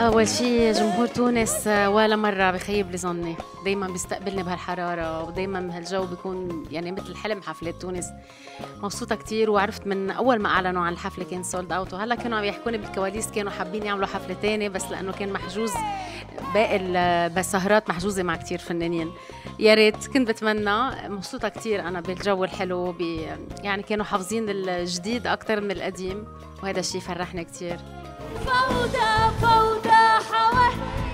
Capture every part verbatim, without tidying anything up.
أول شيء جمهور تونس ولا مرة بخيب لي ظني، دايما بيستقبلني بهالحرارة ودايما بهالجو بيكون يعني مثل حلم حفلة تونس. مبسوطة كتير، وعرفت من أول ما أعلنوا عن الحفلة كان سولد أوت، وهلا كانوا عم يحكوني بالكواليس كانوا حابين يعملوا حفلة تانية بس لأنه كان محجوز باقي السهرات محجوزة مع كتير فنانين. يا ريت كنت بتمنى. مبسوطة كتير أنا بالجو الحلو بي يعني كانوا حافظين الجديد أكتر من القديم وهذا الشيء فرحني كتير. فوضى فوضى حواه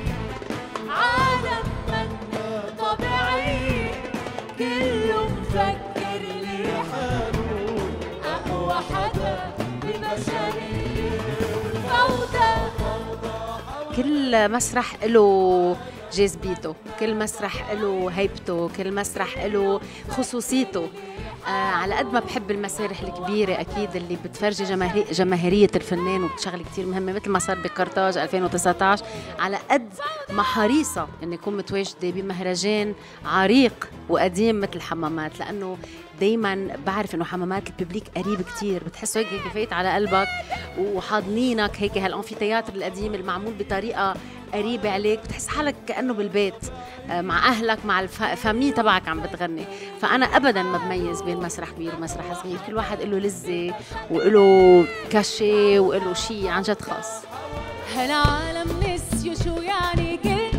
عالم من طبيعي كله مفكر لي حاله أقوى حدا ببشري. فوضى كل مسرح له جاذبيته، كل مسرح له هيبته، كل مسرح له خصوصيته. آه على قد ما بحب المسارح الكبيرة أكيد اللي بتفرجي جماهير جماهيرية الفنان وبتشغل كتير مهمة مثل ما صار بكرتاج ألفين وتسعة عشر، على قد ما حريصة إني أكون متواجدة بمهرجان عريق وقديم مثل حمامات، لأنه دايما بعرف إنه حمامات الببليك قريب كتير، بتحسه هيك كفايت على قلبك وحاضنينك هيك. هالأنفيتياتر القديم المعمول بطريقة قريبة عليك، بتحس حالك كأنه بالبيت مع أهلك مع الفامي تبعك عم بتغني. فأنا أبداً ما بميز بين مسرح كبير ومسرح صغير، كل واحد له لذة وله كاشي وله شيء عن جد خاص. هالعالم نسيوا شو يعني كل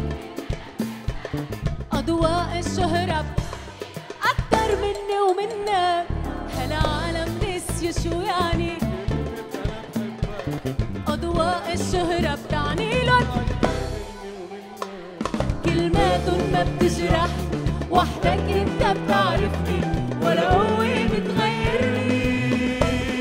أضواء الشهرة أكتر مني ومنك. هالعالم نسيوا شو يعني أضواء الشهرة بتعني لهم كلماتهم ما بتجرح، وحدك انت بتعرفني ولا قوة بتغيرني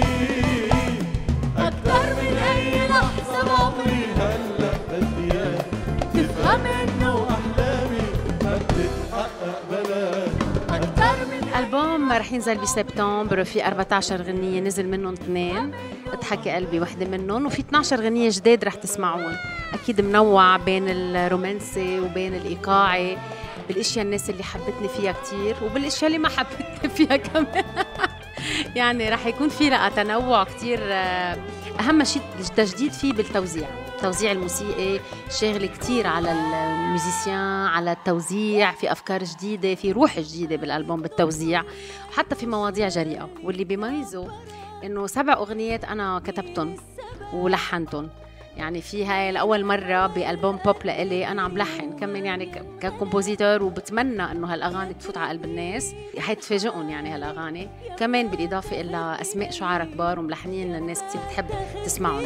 أكتر من أي لحظة بعمري. هلأ بدي إياك تفهم إنه أحلامي ما بتتحقق بلا أكتر من. الألبوم رح ينزل بسبتمبر، في أربعة عشر غنية نزل منهم اثنين، اضحكي قلبي وحدة منهم، وفي اثني عشر غنية جداد رح تسمعون. أكيد منوع بين الرومانسي وبين الإيقاعي، بالاشياء الناس اللي حبتني فيها كتير وبالاشياء اللي ما حبتني فيها كمان. يعني رح يكون في لقى تنوع كتير. اهم شيء التجديد فيه بالتوزيع، التوزيع الموسيقي شاغل كتير على الموزيسيان، على التوزيع، في افكار جديده، في روح جديده بالالبوم بالتوزيع، وحتى في مواضيع جريئه. واللي بيميزه انه سبع اغنيات انا كتبتهم ولحنتهم، يعني في هاي لأول مرة بألبوم بوب لإلي أنا عم لحن كمان يعني ككومبوزيتور، وبتمنى إنه هالأغاني تفوت على قلب الناس، حيتفاجئون يعني هالأغاني كمان، بالإضافة إلى أسماء شعراء كبار وملحنين للناس كتير بتحب تسمعهم.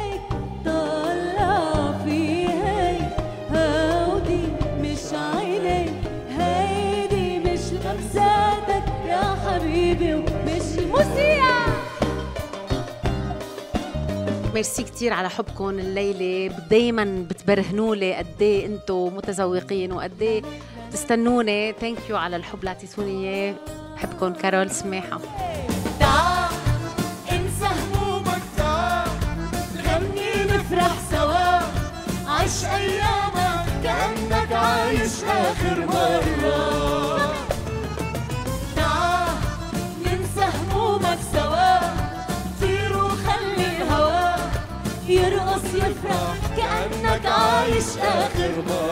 طلع في هاي هودي مش عيني، هيدي مش لمساتك يا حبيبي ومش الموسيقى. ميرسي كتير على حبكم الليلة، دايما بتبرهنوا لي قد ايه انتم متذوقين وقد ايه بتستنوني. ثانك يو على الحب اللي اعطيتوني اياه. بحبكم. كارول سماحة. تعال انسى همومك، تعال نغني نفرح سوا، عيش ايامك كأنك عايش اخر مرة. تعال ننسى همومك سوا، طير وخلي الهوا يرقص يفرح كأنك عايش آخر مرة.